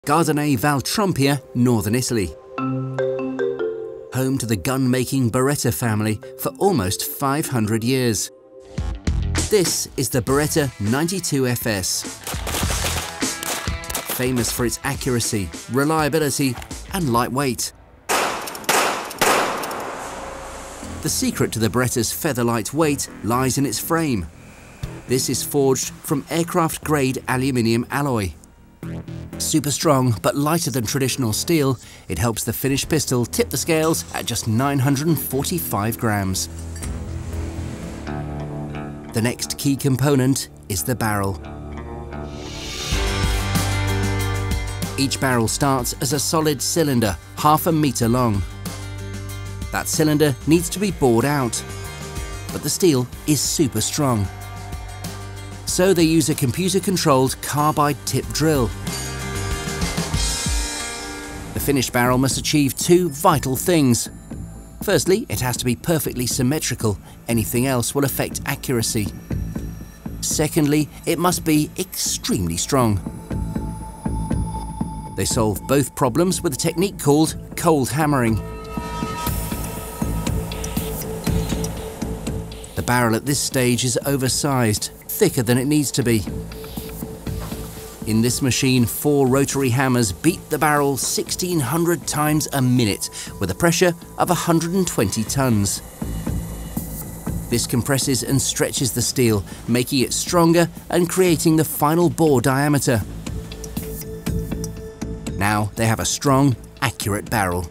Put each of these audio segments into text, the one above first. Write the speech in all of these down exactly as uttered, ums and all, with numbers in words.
Gardone Valtrompia, northern Italy. Home to the gun-making Beretta family for almost five hundred years. This is the Beretta ninety-two F S. Famous for its accuracy, reliability and lightweight. The secret to the Beretta's feather-light weight lies in its frame. This is forged from aircraft-grade aluminium alloy. Super strong but lighter than traditional steel, it helps the finished pistol tip the scales at just nine hundred forty-five grams. The next key component is the barrel. Each barrel starts as a solid cylinder, half a metre long. That cylinder needs to be bored out, but the steel is super strong. So they use a computer-controlled carbide tip drill. The finished barrel must achieve two vital things. Firstly, it has to be perfectly symmetrical. Anything else will affect accuracy. Secondly, it must be extremely strong. They solve both problems with a technique called cold hammering. The barrel at this stage is oversized, thicker than it needs to be. In this machine, four rotary hammers beat the barrel sixteen hundred times a minute with a pressure of one hundred twenty tons. This compresses and stretches the steel, making it stronger and creating the final bore diameter. Now they have a strong, accurate barrel.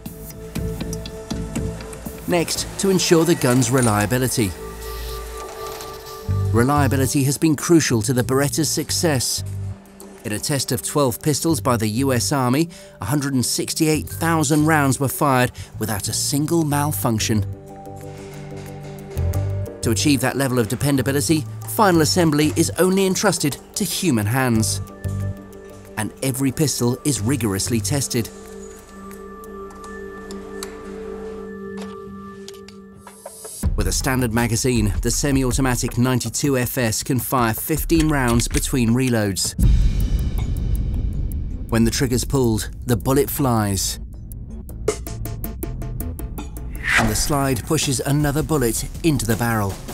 Next, to ensure the gun's reliability. Reliability has been crucial to the Beretta's success. In a test of twelve pistols by the U S Army, one hundred sixty-eight thousand rounds were fired without a single malfunction. To achieve that level of dependability, final assembly is only entrusted to human hands. And every pistol is rigorously tested. With a standard magazine, the semi-automatic ninety-two F S can fire fifteen rounds between reloads. When the trigger's pulled, the bullet flies. And the slide pushes another bullet into the barrel.